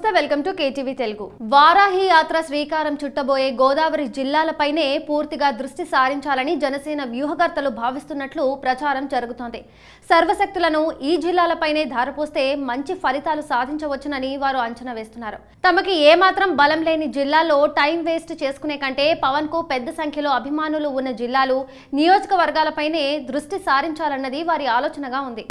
నమస్తే welcome to KTV Telugu. Varahi యాత్ర శ్రీకారం చుట్టబోయే గోదావరి జిల్లాలపైనే పూర్తిగా దృష్టి సారించాలని జనసేన వ్యూహకర్తలు భావిస్తున్నట్లు ప్రచారం జరుగుతోంది। సర్వశక్తులను ఈ జిల్లాలపైనే ధారపోస్తే మంచి ఫలితాలు సాధించవచ్చునని వారు అంచనా వేస్తున్నారు। తమకి ఏమాత్రం బలం లేని జిల్లాల్లో టైం వేస్ట్ చేసుకునే కంటే పవన్ కు పెద్ద సంఖ్యలో అభిమానులు ఉన్న జిల్లాలు నియోజకవర్గాలపైనే దృష్టి సారించాలన్నది వారి ఆలోచనగా ఉంది।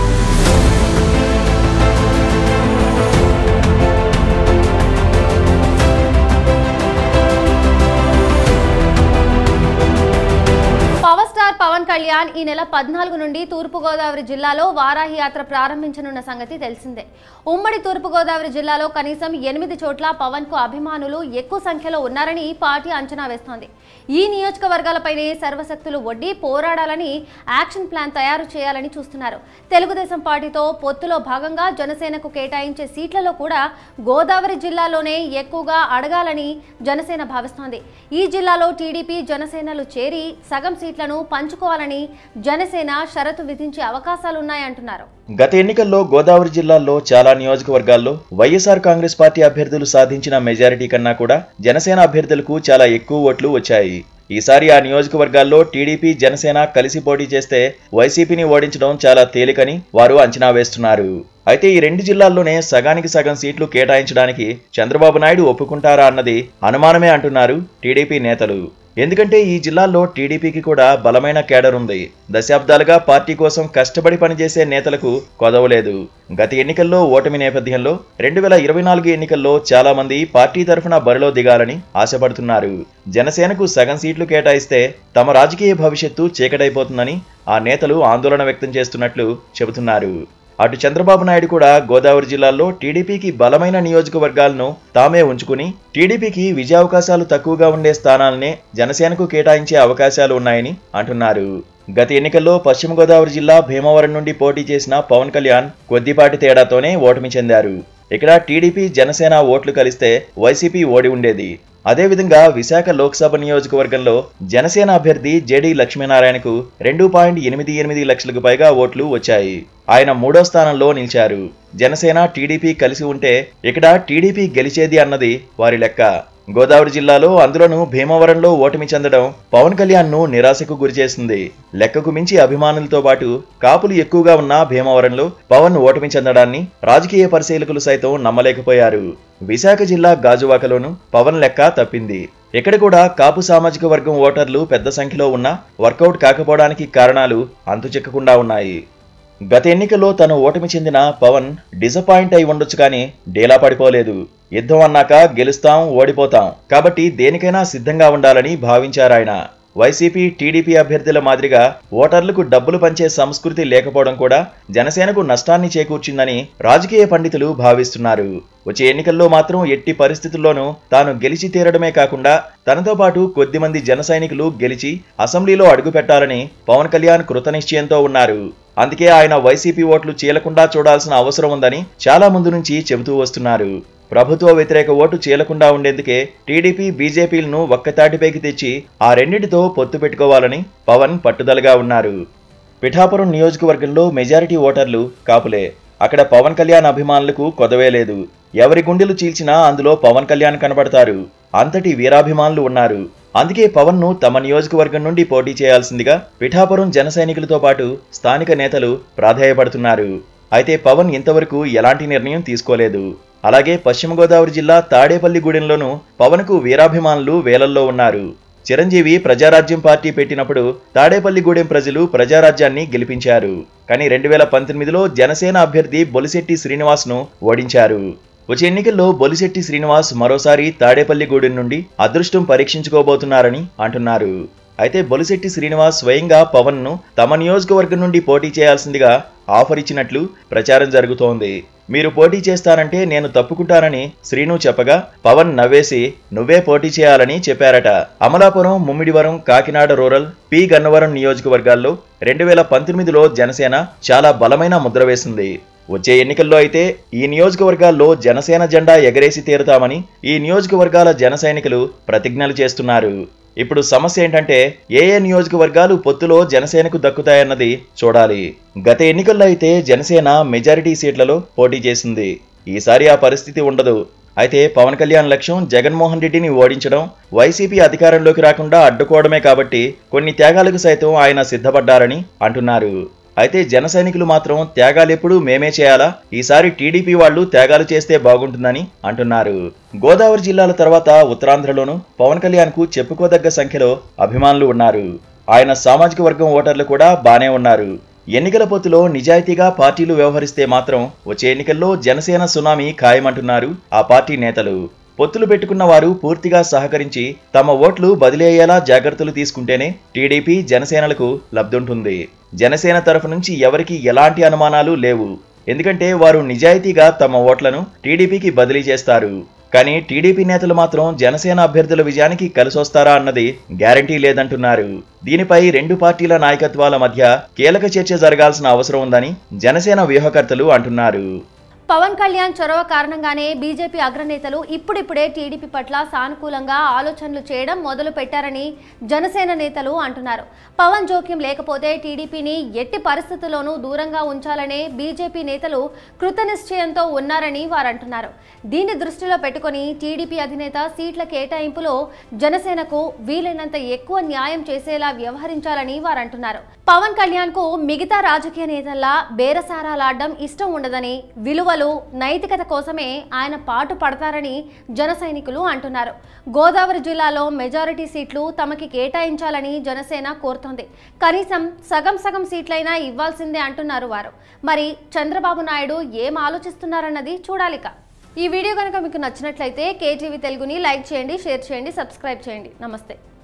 పవర్ స్టార్ పవన్ కళ్యాణ్ ఈ నెల 14 నుండి తూర్పు గోదావరి జిల్లాలో వారాహి యాత్ర ప్రారంభించనున్న సంగతి తెలిసిందే। ఉమ్మడి తూర్పు గోదావరి జిల్లాలో కనీసం 8 చోట్ల పవన్ కు అభిమానులు ఎక్కువ సంఖ్యలో ఉన్నారని పార్టీ అంచనా వేస్తోంది। ఈ నియోజకవర్గాలపైనే సర్వశక్తులు ఒడ్డి పోరాడాలని యాక్షన్ ప్లాన్ తయారు చేయాలని చూస్తున్నారు। తెలుగుదేశం పార్టీతో పొత్తులో భాగంగా జనసేనకు కేటాయించే సీట్లలో కూడా గోదావరి జిల్లాలోనే ఎక్కువగా అడగాలని జనసేన భావిస్తోంది। ఈ జిల్లాలో టీడీపీ జనసేనలు చేరి సగం సీట్లను పంచుకోవాలని జనసేన షరతు విధించే అవకాశాలున్నాయంటున్నారు। గత ఎన్నికల్లో గోదావరి జిల్లాల్లో చాలా నియోజకవర్గాల్లో వైఎస్ఆర్ కాంగ్రెస్ పార్టీ అభ్యర్థులు సాధించిన మెజారిటీ కన్నా కూడా జనసేన అభ్యర్థులకు చాలా ఎక్కువ ఓట్లు వచ్చాయి। ఈసారి ఆ నియోజకవర్గాల్లో టీడీపీ జనసేన కలిసి పోటీ చేస్తే వైసీపీని ఓడించడం చాలా తేలికని వారు అంచనా వేస్తున్నారు। అయితే ఈ రెండు జిల్లాల్లోనే సగానికి సగం సీట్లు కేటాయించడానికి చంద్రబాబు నాయుడు ఒప్పుకుంటారా అన్నది అనుమానమే అంటున్నారు టీడీపీ నేతలు। ఎందుకంటే ఈ జిల్లాల్లో టీడీపీకి కూడా బలమైన కేడర్ ఉంది। దశాబ్దాలుగా పార్టీ కోసం కష్టపడి పనిచేసే నేతలకు కొదవలేదు। గత ఎన్నికల్లో ఓటమి నేపథ్యంలో 2024 ఎన్నికల్లో చాలా మంది పార్టీ తరఫున బరిలో దిగాలని ఆశపడుతున్నారు। జనసేనకు సగం సీట్లు కేటాయిస్తే తమ రాజకీయ భవిష్యత్తు చీకటైపోతుందని ఆ నేతలు ఆందోళన వ్యక్తం చేస్తున్నట్లు చెబుతున్నారు। అటు చంద్రబాబు నాయుడు కూడా గోదావరి జిల్లాల్లో టీడీపీకి బలమైన నియోజకవర్గాలను తామే ఉంచుకుని టీడీపీకి విజయావకాశాలు తక్కువగా ఉండే స్థానాలనే జనసేనకు కేటాయించే అవకాశాలు ఉన్నాయని అంటున్నారు। గత ఎన్నికల్లో పశ్చిమ గోదావరి జిల్లా భీమవరం నుండి పోటీ చేసిన పవన్ కళ్యాణ్ కొద్దిపాటి తేడాతోనే ఓటమి చెందారు। ఇక్కడ టీడీపీ జనసేన ఓట్లు కలిస్తే వైసీపీ ఓడి ఉండేది। అదేవిధంగా విశాఖ లోక్సభ నియోజకవర్గంలో జనసేన అభ్యర్థి జేడీ లక్ష్మీనారాయణకు 2.88 లక్షలకు పైగా ఓట్లు వచ్చాయి। ఆయన 3వ స్థానంలో నిలిచారు। జనసేన టీడీపీ కలిసి ఉంటే ఇక్కడ టీడీపీ గెలిచేది అన్నది వారి లెక్క। గోదావరి జిల్లాలో అందులోనూ భీమవరంలో ఓటమి చెందడం పవన్ కళ్యాణ్ ను నిరాశకు గురిచేసింది। లెక్కకు మించి అభిమానులతో పాటు కాపులు ఎక్కువగా ఉన్న భీమవరంలో పవన్ ఓటమి చెందడాన్ని రాజకీయ పరిశీలకులు సైతం నమ్మలేకపోయారు। విశాఖ జిల్లా గాజువాకలోనూ పవన్ లెక్క తప్పింది। ఇక్కడ కూడా కాపు సామాజిక వర్గం ఓటర్లు పెద్ద సంఖ్యలో ఉన్నా వర్కౌట్ కాకపోవడానికి కారణాలు అంతుచిక్కకుండా ఉన్నాయి। గత ఎన్నికల్లో తను ఓటమి చెందిన పవన్ డిసప్పాయింట్ అయి ఉండొచ్చు కానీ డేలా పడిపోలేదు। యుద్ధం అన్నాక గెలుస్తాం ఓడిపోతాం కాబట్టి దేనికైనా సిద్ధంగా ఉండాలని భావించారాయన। వైసీపీ టీడీపీ అభ్యర్థుల మాదిరిగా ఓటర్లకు డబ్బులు పంచే సంస్కృతి లేకపోవడం కూడా జనసేనకు నష్టాన్ని చేకూర్చిందని రాజకీయ పండితులు భావిస్తున్నారు। వచ్చే ఎన్నికల్లో మాత్రం ఎట్టి పరిస్థితుల్లోనూ తాను గెలిచి తీరడమే కాకుండా తనతో పాటు కొద్దిమంది జన సైనికులు గెలిచి అసెంబ్లీలో అడుగుపెట్టాలని పవన్ కళ్యాణ్ కృతనిశ్చయంతో ఉన్నారు। అందుకే ఆయన వైసీపీ ఓట్లు చీలకుండా చూడాల్సిన అవసరం ఉందని చాలా ముందు నుంచి చెబుతూ వస్తున్నారు। ప్రభుత్వ వ్యతిరేక ఓటు చీలకుండా ఉండేందుకే టీడీపీ బీజేపీలను ఒక్కతాటిపైకి తెచ్చి ఆ రెండింటితో పొత్తు పెట్టుకోవాలని పవన్ పట్టుదలగా ఉన్నారు। పిఠాపురం నియోజకవర్గంలో మెజారిటీ ఓటర్లు కాపులే। అక్కడ పవన్ కళ్యాణ్ అభిమానులకు కొదవే లేదు। ఎవరి గుండెలు చీల్చినా అందులో పవన్ కళ్యాణ్ కనబడతారు। అంతటి వీరాభిమానులు ఉన్నారు। అందుకే పవన్ ను తమ నియోజకవర్గం నుండి పోటీ చేయాల్సిందిగా పిఠాపురం జన సైనికులతో పాటు స్థానిక నేతలు ప్రాధాయపడుతున్నారు। అయితే పవన్ ఇంతవరకు ఎలాంటి నిర్ణయం తీసుకోలేదు। అలాగే పశ్చిమ గోదావరి జిల్లా తాడేపల్లిగూడెంలోనూ పవన్ కు వీరాభిమానులు వేలల్లో ఉన్నారు। చిరంజీవి ప్రజారాజ్యం పార్టీ పెట్టినప్పుడు తాడేపల్లిగూడెం ప్రజలు ప్రజారాజ్యాన్ని గెలిపించారు। కానీ 2019లో జనసేన అభ్యర్థి బొలిశెట్టి శ్రీనివాస్ ను ఓడించారు। వచ్చే ఎన్నికల్లో బొలిశెట్టి శ్రీనివాస్ మరోసారి తాడేపల్లిగూడెం నుండి అదృష్టం పరీక్షించుకోబోతున్నారని అంటున్నారు। అయితే బొలిశెట్టి శ్రీనివాస్ స్వయంగా పవన్ ను తమ నియోజకవర్గం నుండి పోటీ చేయాల్సిందిగా ఆఫర్ ఇచ్చినట్లు ప్రచారం జరుగుతోంది। మీరు పోటీ చేస్తానంటే నేను తప్పుకుంటానని శ్రీను చెప్పగా పవన్ నవ్వేసి నువ్వే పోటీ చేయాలని చెప్పారట। అమలాపురం, ముమ్మిడివరం, కాకినాడ రూరల్, పి గన్నవరం నియోజకవర్గాల్లో 2019లో జనసేన చాలా బలమైన ముద్ర వేసింది। వచ్చే ఎన్నికల్లో అయితే ఈ నియోజకవర్గాల్లో జనసేన జెండా ఎగరేసి తీరుతామని ఈ నియోజకవర్గాల జన సైనికులు ప్రతిజ్ఞలు చేస్తున్నారు। ఇప్పుడు సమస్య ఏంటంటే ఏ నియోజకవర్గాలు పొత్తులో జనసేనకు దక్కుతాయన్నది చూడాలి। గత ఎన్నికల్లో అయితే జనసేన మెజారిటీ సీట్లలో పోటీ చేసింది। ఈసారి ఆ పరిస్థితి ఉండదు। అయితే పవన్ కళ్యాణ్ లక్ష్యం జగన్మోహన్ రెడ్డిని ఓడించడం, వైసీపీ అధికారంలోకి రాకుండా అడ్డుకోవడమే కాబట్టి కొన్ని త్యాగాలకు సైతం ఆయన సిద్ధపడ్డారని అంటున్నారు. అయితే జన సైనికులు మాత్రం త్యాగాలెప్పుడు మేమే చేయాలా, ఈసారి టీడీపీ వాళ్లు త్యాగాలు చేస్తే బాగుంటుందని అంటున్నారు. గోదావరి జిల్లాల తర్వాత ఉత్తరాంధ్రలోనూ పవన్ కళ్యాణ్ కు చెప్పుకోదగ్గ సంఖ్యలో అభిమానులు ఉన్నారు. ఆయన సామాజిక వర్గం ఓటర్లు కూడా బానే ఉన్నారు. ఎన్నికల పొత్తులో నిజాయితీగా పార్టీలు వ్యవహరిస్తే మాత్రం వచ్చే ఎన్నికల్లో జనసేన సునామీ ఖాయమంటున్నారు ఆ పార్టీ నేతలు. పొత్తులు పెట్టుకున్న వారు పూర్తిగా సహకరించి తమ ఓట్లు బదిలీ అయ్యేలా జాగ్రత్తలు తీసుకుంటేనే టీడీపీ జనసేనలకు లబ్ధుంటుంది. జనసేన తరఫు నుంచి ఎవరికీ ఎలాంటి అనుమానాలు లేవు. ఎందుకంటే వారు నిజాయితీగా తమ ఓట్లను టీడీపీకి బదిలీ చేస్తారు. కానీ టీడీపీ నేతలు మాత్రం జనసేన అభ్యర్థుల విజయానికి కలిసొస్తారా అన్నది గ్యారంటీ లేదంటున్నారు. దీనిపై రెండు పార్టీల నాయకత్వాల మధ్య కీలక చర్చ జరగాల్సిన అవసరం ఉందని జనసేన వ్యూహకర్తలు అంటున్నారు. పవన్ కళ్యాణ్ చొరవ కారణంగానే బీజేపీ అగ్రనేతలు ఇప్పుడిప్పుడే టీడీపీ పట్ల సానుకూలంగా ఆలోచనలు చేయడం మొదలు పెట్టారని జనసేన నేతలు అంటున్నారు. పవన్ జోక్యం లేకపోతే టీడీపీని ఎట్టి పరిస్థితుల్లోనూ దూరంగా ఉంచాలనే బీజేపీ నేతలు కృతనిశ్చయంతో ఉన్నారని వారంటున్నారు. దీన్ని దృష్టిలో పెట్టుకుని టీడీపీ అధినేత సీట్ల కేటాయింపులో జనసేనకు వీలైనంత ఎక్కువ న్యాయం చేసేలా వ్యవహరించాలని వారంటున్నారు. పవన్ కళ్యాణ్ కు మిగతా రాజకీయ నేతల్లా బేరసారాలాడడం ఇష్టం ఉండదని, విలువలు నైతికత కోసమే ఆయన పాటు పడతారని జన సైనికులు అంటున్నారు. గోదావరి జిల్లాలో మెజారిటీ సీట్లు తమకి కేటాయించాలని జనసేన కోరుతోంది. కనీసం సగం సీట్లైనా ఇవ్వాల్సిందే అంటున్నారు వారు. మరి చంద్రబాబు నాయుడు ఏం ఆలోచిస్తున్నారన్నది చూడాలిక. ఈ వీడియో కనుక మీకు నచ్చినట్లయితే కేటీవీ తెలుగుని లైక్ చేయండి, షేర్ చేయండి, సబ్స్క్రైబ్ చేయండి. నమస్తే.